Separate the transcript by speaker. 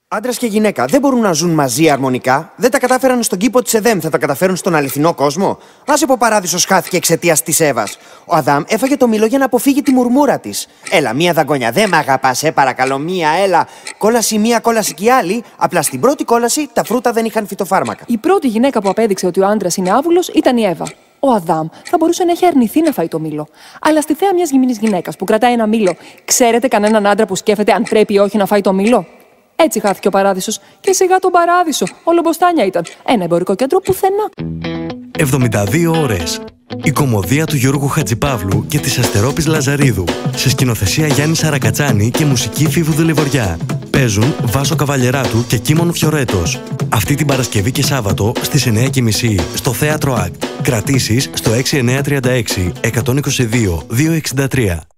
Speaker 1: Άντρας και γυναίκα δεν μπορούν να ζουν μαζί αρμονικά. Δεν τα κατάφεραν στον κήπο της Εδέμ, θα τα καταφέρουν στον αληθινό κόσμο. Άσε που ο παράδεισος χάθηκε εξαιτίας της Εύας. Ο Αδάμ έφαγε το μήλο για να αποφύγει τη μουρμούρα της. Έλα, μία δαγκόνια, δεν μ' αγαπάς, παρακαλώ, μία, έλα. Κόλαση μία, κόλαση και η άλλη. Απλά στην πρώτη κόλαση τα φρούτα δεν είχαν φυτοφάρμακα.
Speaker 2: Η πρώτη γυναίκα που απέδειξε ότι ο άντρας είναι άβουλος ήταν η Εύα. Ο Αδάμ θα μπορούσε να έχει αρνηθεί να φάει το μήλο. Αλλά στη θέα μιας γυμνής γυναίκας που κρατάει ένα μήλο, ξέρετε κανέναν άντρα που σκέφτεται αν πρέπει ή όχι να φάει το μήλο? Έτσι χάθηκε ο παράδεισος. Και σιγά τον παράδεισο. Όλο μποστάνια ήταν. Ένα εμπορικό κέντρο πουθενά.
Speaker 3: 72 ώρες. Η κωμωδία του Γιώργου Χατζηπαύλου και της Αστερόπης Λαζαρίδου. Σε σκηνοθεσία Γιάννη Σαρακατσάνη και μουσική Φίβου Δουλευοριά. Παίζουν Βάσο Καβαλιεράτου και Κίμων Φιωρέτος. Αυτή την Παρασκευή και Σάββατο στις 9:30 στο Θέατρο ΑΚΤ. Κρατήσεις στο 6936 122 263.